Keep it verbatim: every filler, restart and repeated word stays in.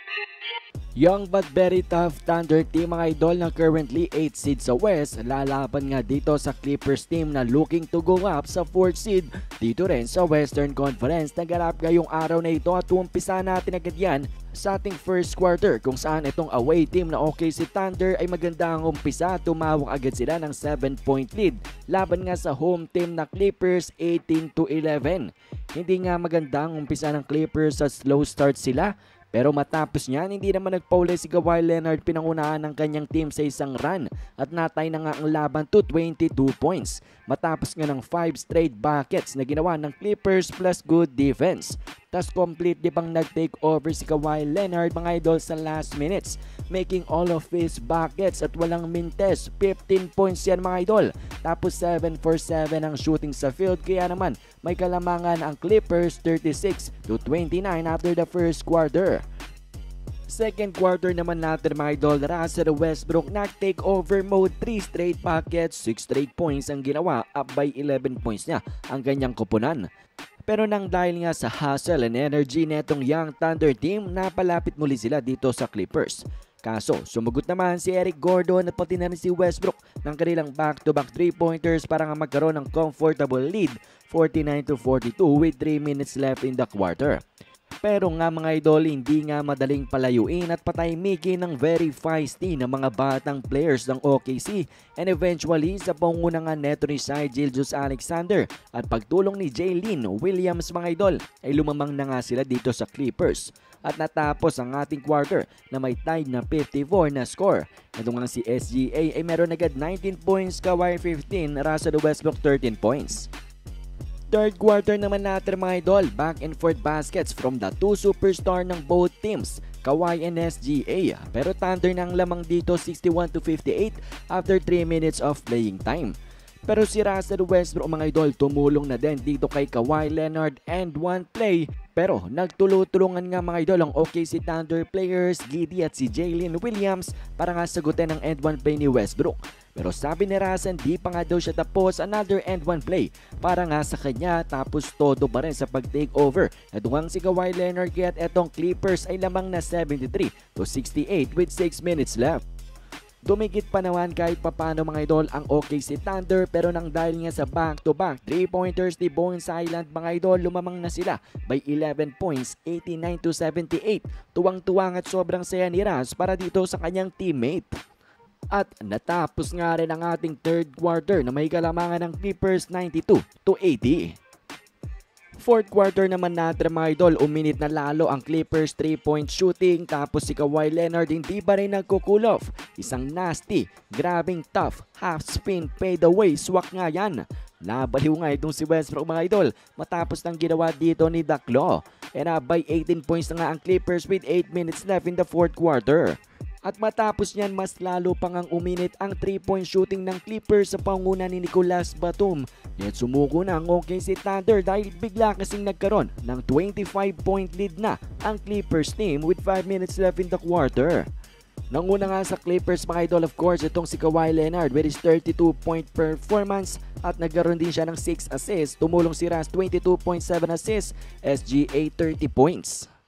Young but very tough Thunder team mga idol na currently eighth seed sa West, lalaban nga dito sa Clippers team na looking to go up sa fourth seed dito rin sa Western Conference. Naganap ngayong araw na ito at umpisa natin agad yan sa ating first quarter kung saan itong away team na O K C Thunder ay magandang umpisa. Tumawag agad sila ng seven point lead laban nga sa home team na Clippers eighteen to eleven. Hindi nga magandang umpisa ng Clippers, sa slow start sila. Pero matapos niyan, hindi naman nagpauli si Kawhi Leonard, pinangunahan ng kanyang team sa isang run at natay na nga ang laban to twenty-two points. Matapos nga ng five straight buckets na ginawa ng Clippers plus good defense. Tas completely pang nag-take over si Kawhi Leonard mga idol sa last minutes, making all of his buckets at walang mintes. fifteen points yan mga idol. Tapos seven for seven ang shooting sa field, kaya naman may kalamangan ang Clippers thirty-six to twenty-nine after the first quarter. Second quarter naman natin mga idol, Russell Westbrook nag-take over mode, three straight buckets, six straight points ang ginawa, up by eleven points niya ang ganyang kupunan. Pero nang dahil nga sa hustle and energy netong Young Thunder team, napalapit muli sila dito sa Clippers. Kaso sumugot naman si Eric Gordon at pati na rin si Westbrook ng kanilang back-to-back three-pointers para nga magkaroon ng comfortable lead forty-nine to forty-two with three minutes left in the quarter. Pero nga mga idol, hindi nga madaling palayuin at patahimikin ng very feisty na mga batang players ng O K C, and eventually sa panguna nga neto ni Shai Gilgeous-Alexander at pagtulong ni Jalen Williams mga idol ay lumamang na nga sila dito sa Clippers. At natapos ang ating quarter na may tied na fifty-four na score. Ito nga si S G A ay meron agad nineteen points, Kawhi fifteen, Russell Westbrook thirteen points. Third quarter naman natin mga idol, back and forth baskets from the two superstar ng both teams, Kawhi and S G A. Pero Thunder nang lamang dito sixty-one to fifty-eight after three minutes of playing time. Pero si Russell Westbrook mga idol tumulong na din dito kay Kawhi Leonard and one play. Pero nagtulutulungan nga mga idol ang O K C Thunder players, Giddey at si Jalen Williams para nga sagutin ang end one play ni Westbrook. Pero sabi ni Russell, di pa nga daw siya tapos, another end one play para nga sa kanya, tapos todo pa rin sa pag-take over. Natungang si Kawhi Leonard, kaya't etong Clippers ay lamang na seventy-three to sixty-eight with six minutes left. Dumikit pa naman kahit papano mga idol ang O K C Thunder, pero nang dahil nga sa back-to-back three-pointers ni Bones Island mga idol, lumamang na sila by eleven points, eighty-nine to seventy-eight. Tuwang-tuwang at sobrang saya ni Russ para dito sa kanyang teammate. At natapos nga rin ang ating third quarter na may kalamangan ng Clippers ninety-two to eighty. Fourth quarter naman natin mga idol, uminit na lalo ang Clippers three-point shooting, tapos si Kawhi Leonard hindi pa rin nagko-cool off. Isang nasty, grabing tough, half spin, fade away, swak nga yan. Nabaliw nga itong si Westbrook mga idol matapos ng ginawa dito ni Daklo. And uh, by eighteen points na nga ang Clippers with eight minutes left in the fourth quarter. At matapos niyan, mas lalo pang ang uminit ang three-point shooting ng Clippers sa panguna ni Nicolas Batum. At sumuko na ang O K C Thunder dahil bigla kasing nagkaroon ng twenty-five point lead na ang Clippers team with five minutes left in the quarter. Nanguna nga sa Clippers mga idol, of course, itong si Kawhi Leonard with his thirty-two point performance at nagkaroon din siya ng six assists. Tumulong si Russ, twenty-two point seven assists, S G A thirty points.